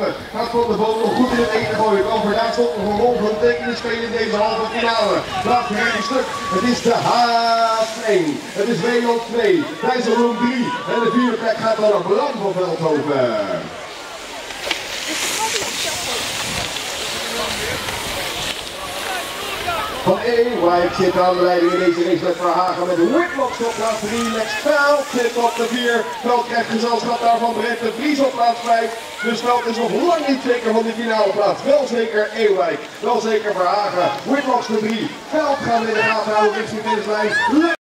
lopen. Gaat Van der Boom nog goed in het eten gooien. Kan voor daar stond nog een rol van tekenen spelen in deze halve finale. Laatste een stuk. Het is de H1. Het is Nederland 2. Dijsselbloem 3. En de vierde plek gaat dan naar Bram van Veldhoven. Van Ewijk zit aan de leiding in deze race met Verhagen met Whitlock op plaats 3, Lex Veld zit op de 4, Veld krijgt gezelschap daarvan Brent de Vries op plaats 5, dus Veld is nog lang niet zeker van die finale plaats, wel zeker Ewijk, wel zeker Verhagen, Whitlock de 3, Veld gaan we in de gaten houden richting de finishlijn.